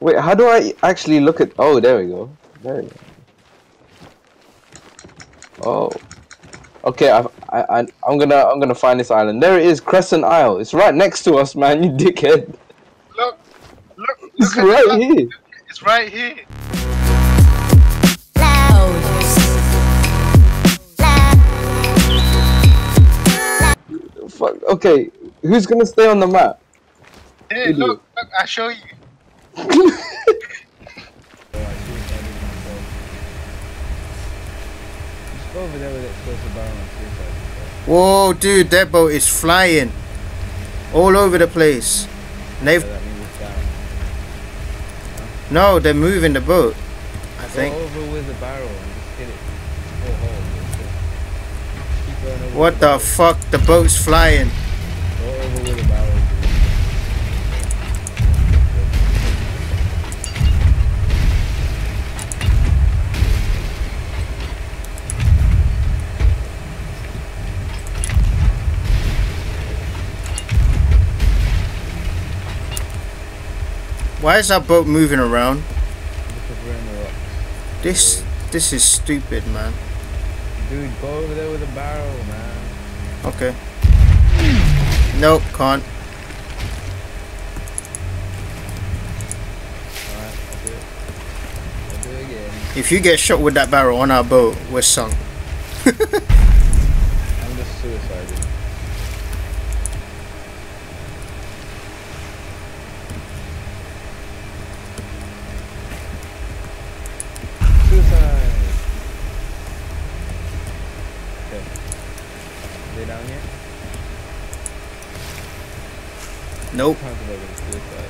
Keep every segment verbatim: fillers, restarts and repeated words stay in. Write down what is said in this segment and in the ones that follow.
Wait, how do I actually look at? Oh, there we go. There we go. Oh, okay. I, I, I, I'm gonna, I'm gonna find this island. There it is, Crescent Isle. It's right next to us, man. You dickhead. Look, look, It's look at right the map. here. It's right here. Fuck. Okay, who's gonna stay on the map? Here, Idiot. look, look, I show you. Over there with explosive barrel and suicide. Whoa, dude, that boat is flying all over the place. And they've So that means it's down. no, they're moving the boat. I Go think. over with the barrel and just hit it. Four holes. Keep going over What with the barrel. fuck? The boat's flying. Go over with the barrel. Why is that boat moving around? Because we're in the rocks. This this is stupid, man. Dude, go over there with the barrel, man. Okay. Nope, can't. Alright, I'll do it. I'll do it again. If you get shot with that barrel on our boat, we're sunk. I'm just suiciding. Suicide! Okay. They down yet? Nope. Contemplating suicide.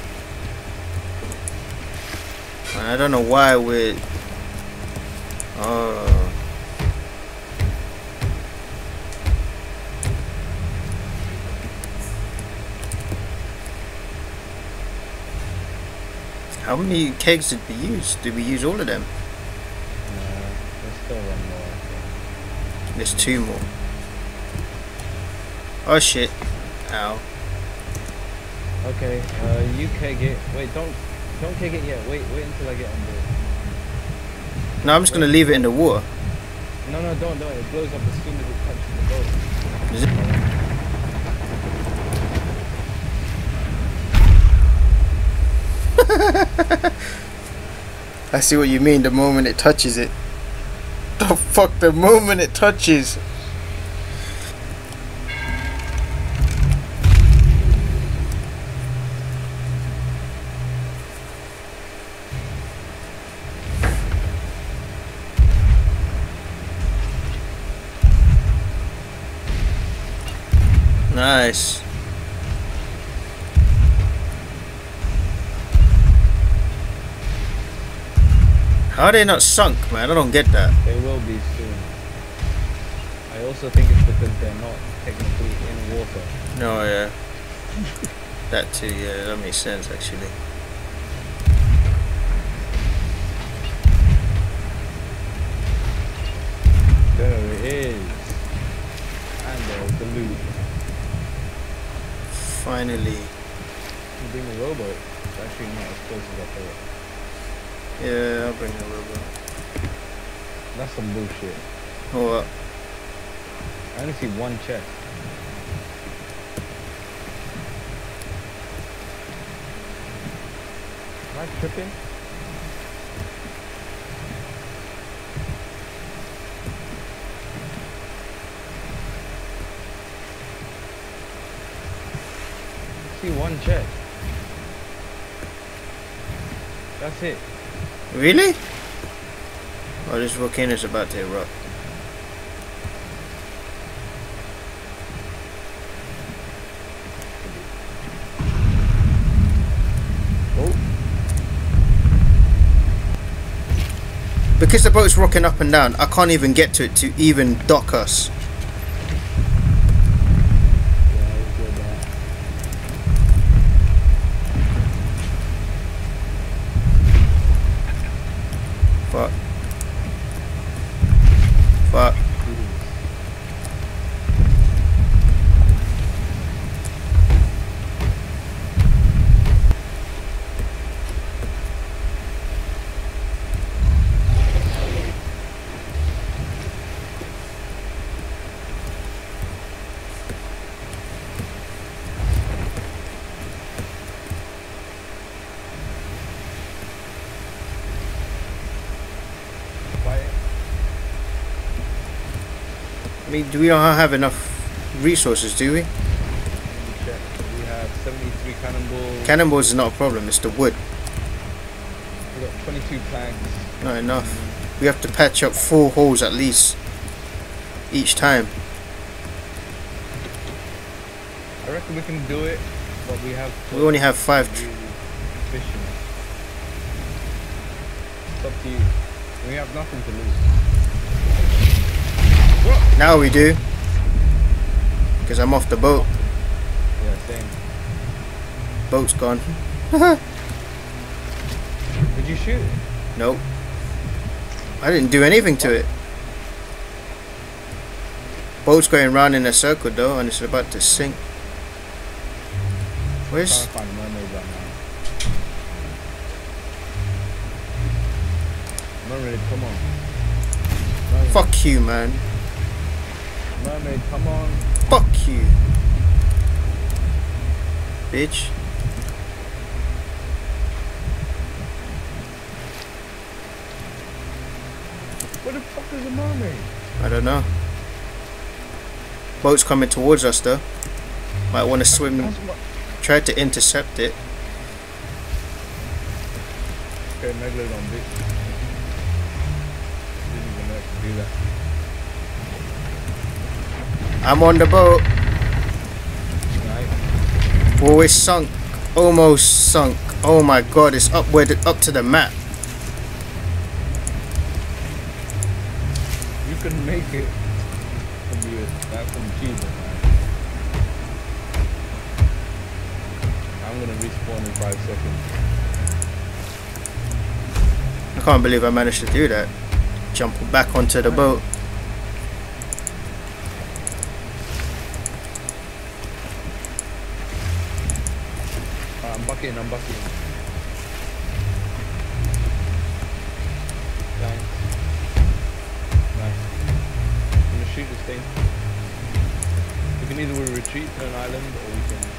Man, I don't know why we're. Oh. How many kegs did we use? Did we use all of them? Nah, there's still one more, I think. There's two more. Oh shit. Ow. Okay, uh, you keg it. Wait, don't, don't keg it yet. Wait, wait until I get on board. No, I'm just gonna leave it in the water. No, no, don't, don't. It blows up as soon as it touches the boat. Is it? I see what you mean, the moment it touches it. The fuck, the moment it touches. Nice. How are they not sunk, man? I don't get that. They will be soon. I also think it's because they're not technically in water. No, yeah. That too, yeah, that makes sense actually. There it is. And there's the loot. Finally. You bring the rowboat. It's actually not as close as I thought. Yeah, I'll bring the rubber. That's some bullshit. What? I only see one chest. Am I tripping? I see one chest. That's it. Really? Oh, this volcano's about to erupt. Oh. Because the boat's rocking up and down, I can't even get to it to even dock us. Fuck. Fuck. mean, do we not have enough resources, do we? Let me check. We have seventy-three cannonballs. Cannonballs is not a problem, it's the wood. We got twenty-two planks. Not enough. We have to patch up four holes at least each time. I reckon we can do it, but we have to We only have five. be efficient. It's up to you. We have nothing to lose. Now we do. Because I'm off the boat. Yeah, same. Boat's gone. Did you shoot it? Nope. I didn't do anything to it. Boat's going round in a circle though, and it's about to sink. I'm Where's... trying to find a mermaid right now. Mermaid, come on. Mermaid, Fuck you, man. mermaid, come on. Fuck you. Bitch. Where the fuck is a mermaid? I don't know. Boat's coming towards us though. Might want to swim. That's what... Try to intercept it. Okay, Megalodon, bitch. Didn't even know I could do that. I'm on the boat. Right. Oh, it's sunk. Almost sunk. Oh my god, it's up where the, up to the map. You can make it. From you. That's from Jesus, man. I'm gonna respawn in five seconds. I can't believe I managed to do that. Jump back onto the boat. Alright, I'm bucketing, I'm bucketing. Thanks. Nice. I'm gonna shoot this thing. We can either retreat to an island or we can...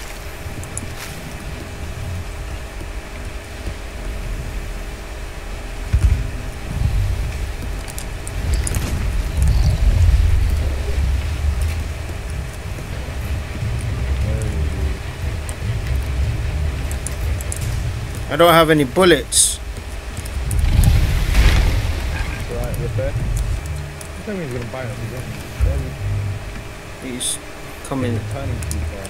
I don't have any bullets. Alright, repair. I think he's gonna bite us again. He's coming. Turning too far.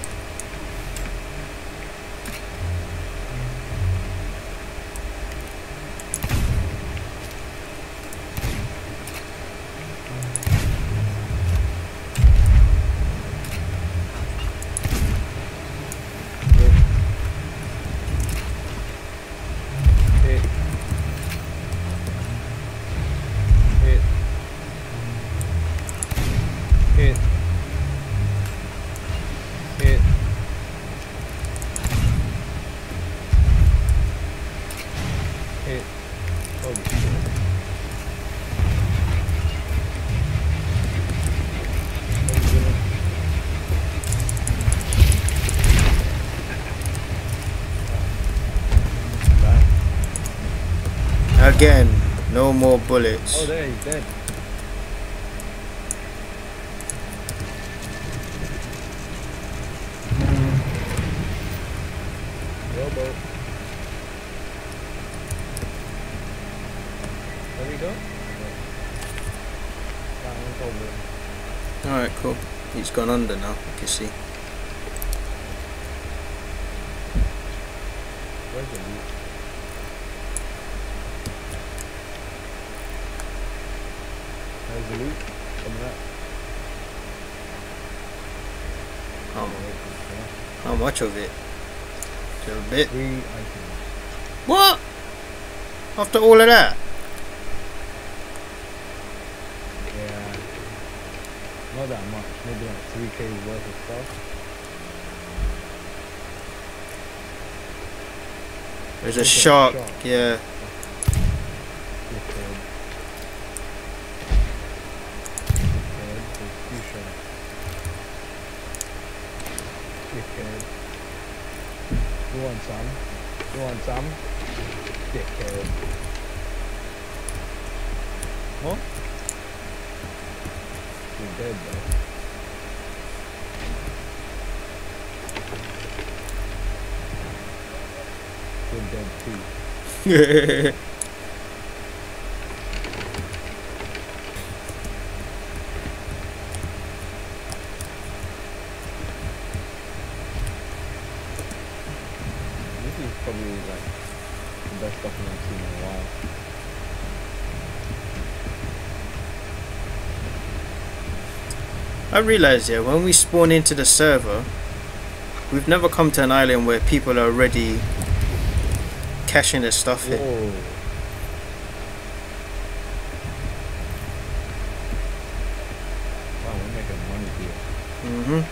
Hit. Hit. Hit. Holy shit. Again, no more bullets. Oh, there, he's dead. Rowboat. There we go. That one's over. Alright, cool. He's gone under now, you can see. Where's the loot? There's the loot coming up. How, how much of it? A little bit. Three items. What? After all of that? Yeah. Not that much. Maybe like three K worth of stuff. There's a Okay, shark. shark. Yeah. Dickhead. Dickhead. There's two sharks. Dickhead. You want some? You want some? Dickhead. What? You're dead, bro. You're dead too. This is probably like the best stuff I've seen in a while. I realised, yeah, when we spawn into the server, we've never come to an island where people are already caching their stuff here. Whoa. Wow, we're making money here. Mm-hmm.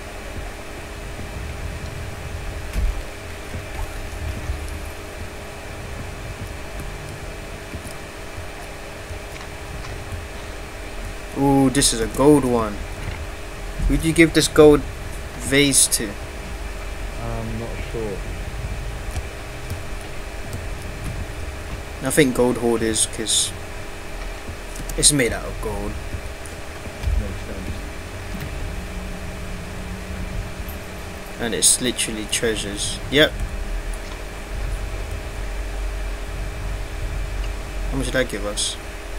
Ooh, this is a gold one. Who'd you give this gold vase to? I'm not sure. I think gold hoarders, because it's made out of gold. Makes sense. And it's literally treasures. Yep. How much did that give us?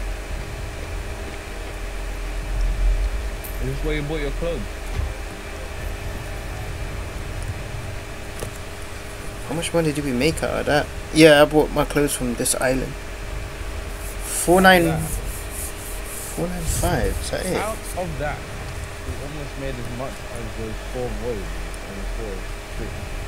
Is this where you bought your clothes? How much money did we make out of that? Yeah, I bought my clothes from this island. Four nine, That. four nine five. Is that it? Out of that, we almost made as much as those four voids and the four streets.